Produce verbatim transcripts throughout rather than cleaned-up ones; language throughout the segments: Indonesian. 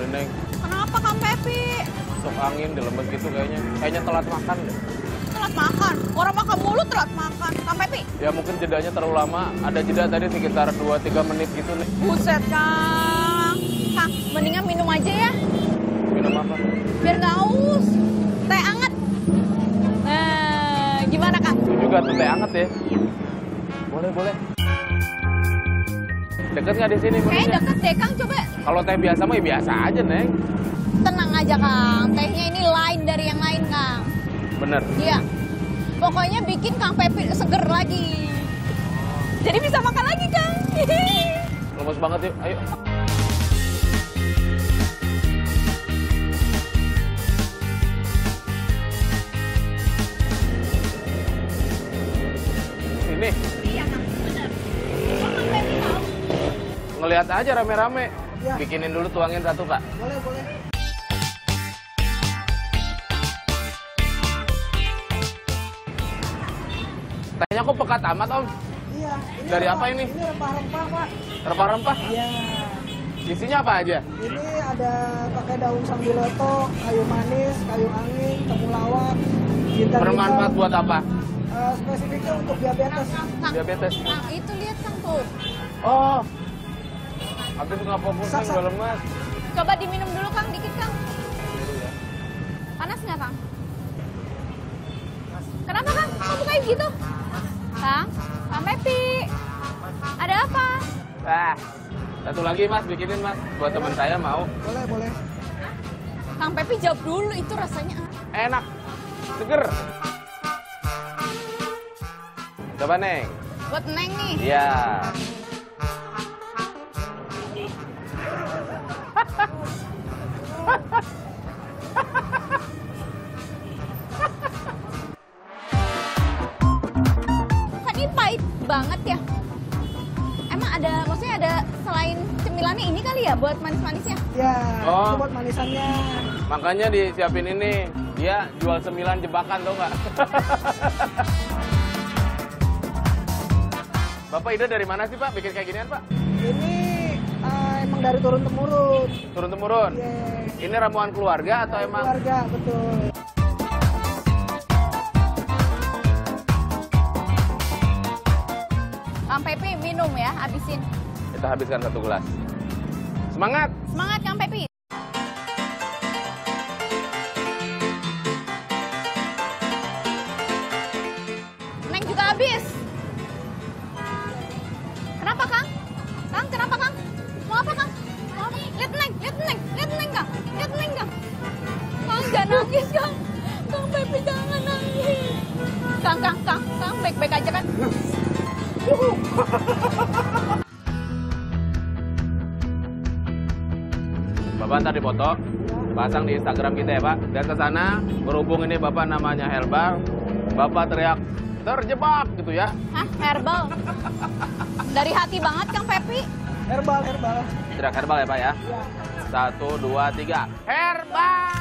Udah, Neng. Kenapa Kang Pepi? Masuk angin, dilemes gitu kayaknya. Kayaknya telat makan deh. Telat makan? Orang makan mulu telat makan. Kang Pepi? Ya mungkin jedanya terlalu lama. Ada jeda tadi sekitar dua tiga menit gitu nih. Buset, Kang. Kang, mendingan minum aja ya. Minum apa? Biar nggak haus. Teh anget. Nah, gimana Kang? Itu juga tuh teh anget ya? Boleh, boleh. Deket nggak di sini? Kayak deket deh Kang, coba. Kalau teh biasa mah ya biasa aja, Neng. Tenang aja Kang, tehnya ini lain dari yang lain Kang. Bener? Iya. Pokoknya bikin Kang Pepi seger lagi. Jadi bisa makan lagi Kang. Lemes banget yuk, ayo. Sini. Iya Kang, bener. Kok Kang Pepi tahu? Ngelihat aja rame-rame. Ya. Bikinin dulu, tuangin satu, Kak. Boleh, boleh. Tehnya kok pekat amat, Om? Iya. Ini Dari rempah- apa ini? Ini rempah-rempah, Pak. Rempah-rempah? Iya. Isinya apa aja? Ini ada pakai daun sambiloto, kayu manis, kayu angin, temulawak, jinten Bermanfaat hitam. buat apa? Eh, spesifiknya untuk diabetes. Kang, Diabetes. Kang, itu lihat Kang tuh. Oh. Habis nggak fokus, Sak, Neng, sak. udah lemas. Coba diminum dulu Kang, dikit Kang. Panas nggak Kang? Kenapa Kang? Kok kayak gitu? Kang, Kang Pepi. Ada apa? Ah, satu lagi Mas, bikinin Mas. Buat teman saya mau. Boleh, boleh. Kang Pepi jawab dulu, itu rasanya Enak, seger. Coba, Neng. buat Neng nih. Iya. Kan ini pahit banget ya. Emang ada, maksudnya ada selain cemilannya ini kali ya buat manis-manisnya? Ya, Oh. itu buat manisannya. Makanya disiapin ini. Dia jual sembilan jebakan, tau nggak? Bapak ide dari mana sih, Pak? Bikin kayak ginian, Pak? Ini eh, emang dari turun-temurun. Turun-temurun. Iya. Ini ramuan keluarga atau emang? Keluarga, betul. Kang Pepi minum ya, habisin. Kita habiskan satu gelas. Semangat! Semangat Kang Pepi. Neng juga habis. Kenapa Kang? Kang, kenapa Kang? Mau apa Kang? Mau apa? Lihat Neng, lihat Neng, lihat Neng Kang. Lihat Neng Kang. Kang, jangan nangis Kang. Kang Pepi jangan nangis. Kang, Kang, Kang, Kang, baik-baik aja kan? Bapak ntar dipoto, pasang di Instagram kita ya Pak. Dan ke sana, berhubung ini Bapak namanya Herbal, Bapak teriak, terjebak gitu ya. Hah, herbal? Dari hati banget Kang Pepi. Herbal, herbal. Teriak Herbal ya Pak ya. Ya. Satu, dua, tiga. Herbal!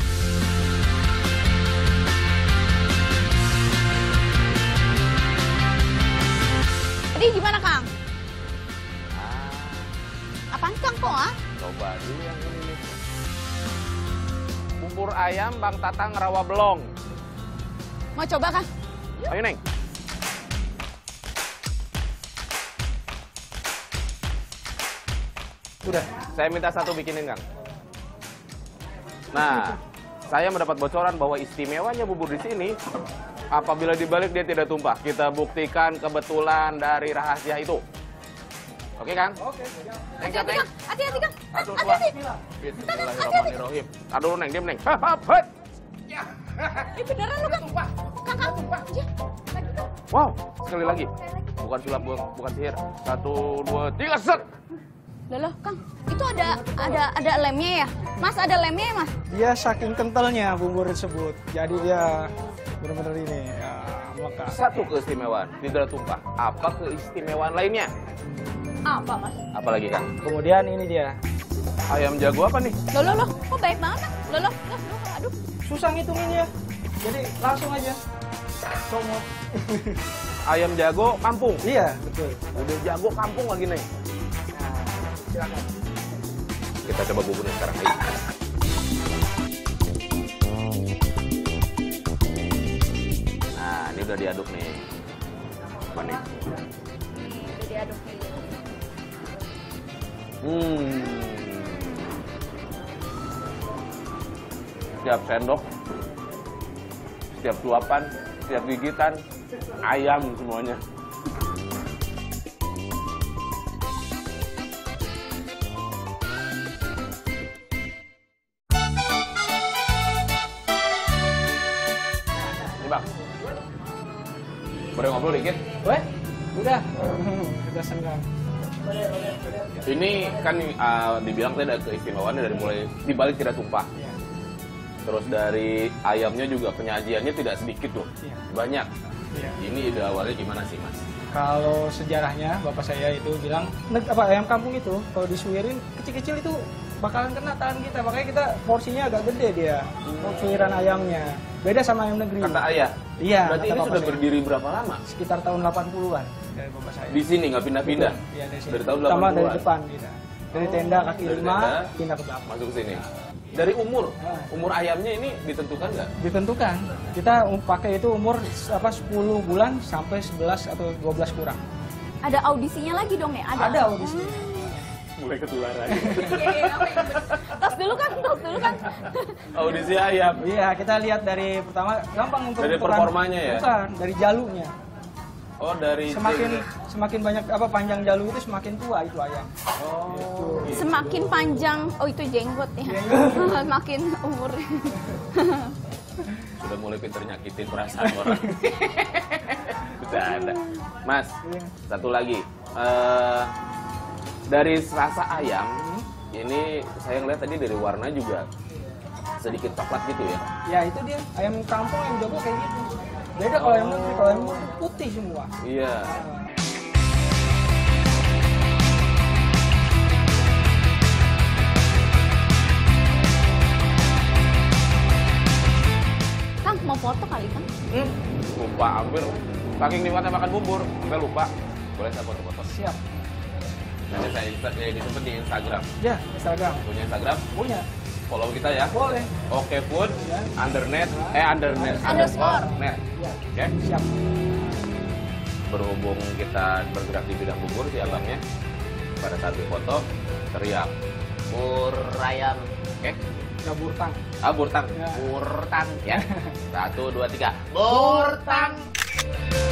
Jadi gimana Kang? Ah, Apaan Kang kok ah? coba dulu yang ini nih. Bubur ayam Bang Tatang Rawa Belong. Mau coba Kang? Ayo Neng. Sudah, saya minta satu bikinin Kang. Nah, saya mendapat bocoran bahwa istimewanya bubur di sini, apabila dibalik dia tidak tumpah. Kita buktikan kebetulan dari rahasia itu. Oke Kang? Oke, siap. Neng, Hati-hati Neng. Kang, hati-hati Kang. Satu, dua. Hati-hati. Bismillahirrahmanirrahim. Tahan dulu Neng, diam Neng. Hap, hap, hap. Eh beneran lu Kang? Kang, Kang. Iya. Lagi Kang. Wow, sekali lagi. Bukan sulap, bukan, bukan sihir. Satu, dua, tiga, set. Loh, loh, Kang. Itu ada ada ada lemnya ya? Mas, ada lemnya ya, Mas? Dia saking kentalnya bubur tersebut. Jadi dia benar-benar ini ya, maka Satu keistimewaan, tidak tumpah. Apa keistimewaan lainnya? Apa, Mas? Apalagi Kang? kemudian ini dia. Ayam jago apa nih? Loh, loh, loh. Kok baik banget, Kang? Loh, loh, loh, loh. Aduh. Susah ngitunginnya. Jadi langsung aja. Somot. Ayam jago kampung. Iya, betul. Udah jago kampung lagi Neng. Nah, silakan. Kita coba buburnya sekarang. Ayo. Nah, ini udah diaduk nih. Apa nih? Ini udah diaduk nih. Hmm. Setiap sendok, setiap suapan, setiap gigitan, ayam semuanya. Ini Bang, boleh ngobrol dikit? Weh, udah. Udah senggang. Ini kan uh, dibilang tadi ada keistimewaannya dari mulai dibalik tidak tumpah. Iya. Terus dari ayamnya juga penyajiannya tidak sedikit loh, Iya. banyak. Iya. Ini ide awalnya gimana sih Mas? Kalau sejarahnya bapak saya itu bilang, "Neg- apa ayam kampung itu kalau disuirin kecil-kecil itu bakalan kena tangan kita, makanya kita porsinya agak gede dia, Hmm. suiran ayamnya. Beda sama ayam negeri." Kata ayah. Iya. Berarti kata ini bapak sudah saya. berdiri berapa lama? Sekitar tahun delapan puluhan dari bapak saya. Di sini nggak pindah-pindah? Iya, dari sini. Dari tahun Pertama delapan dari puluhan? depan kita. Dari tenda kaki dari lima tenda, pindah ke belakang. Masuk ke sini. Dari umur, Ah. umur ayamnya ini ditentukan nggak? Ditentukan. Kita um- pakai itu umur apa sepuluh bulan sampai sebelas atau dua belas kurang. Ada audisinya lagi dong ya? Ada, Ada audisi. Mulai ketularan. Tos dulu kan, tos dulu kan. Audisi ayam. Iya, kita lihat dari pertama gampang untuk Dari menentukan- performanya ya? Bukan, dari jalunya. Oh dari Semakin itu. semakin banyak apa panjang jalu itu semakin tua itu ayam. Oh. Semakin panjang, oh itu jenggot ya. Makin umur. Sudah mulai pinter nyakitin perasaan orang. Bercanda. Mas, Iya. satu lagi. Eh, dari rasa ayam, ini saya ngeliat tadi dari warna juga sedikit coklat gitu ya. Ya itu dia ayam kampung yang jago kayak gitu. Beda kalau ayam negeri, kalau ayam negeri putih semua. Iya. Kang, mau foto kali Kang? Hmm, lupa hampir. Saking nikmatnya makan bubur, sampai lupa. Boleh saya foto-foto? Siap. Nanti saya insta, ya, disimpan di Instagram. Ya, Instagram. Punya Instagram? Punya. Follow kita ya. Boleh. Oke food, Ya. undernet, eh undernet, Underscore. net. Ya. Oke. Siap. Berhubung kita bergerak di bidang bubur si abangnya, pada saat foto teriak bur ayam, oke? Gabur tang. Ah burtang, Ya. burtang ya. Satu dua tiga, burtang.